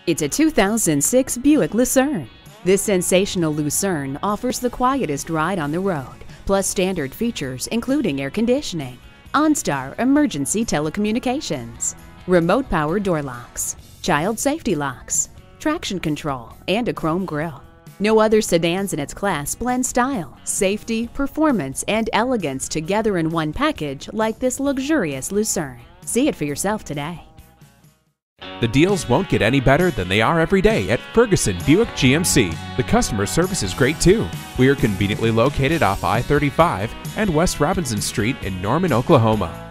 It's a 2006 Buick Lucerne. This sensational Lucerne offers the quietest ride on the road, plus standard features including air conditioning, OnStar emergency telecommunications, remote power door locks, child safety locks, traction control, and a chrome grille. No other sedans in its class blend style, safety, performance, and elegance together in one package like this luxurious Lucerne. See it for yourself today. The deals won't get any better than they are every day at Ferguson Buick GMC. The customer service is great too. We are conveniently located off I-35 and West Robinson Street in Norman, Oklahoma.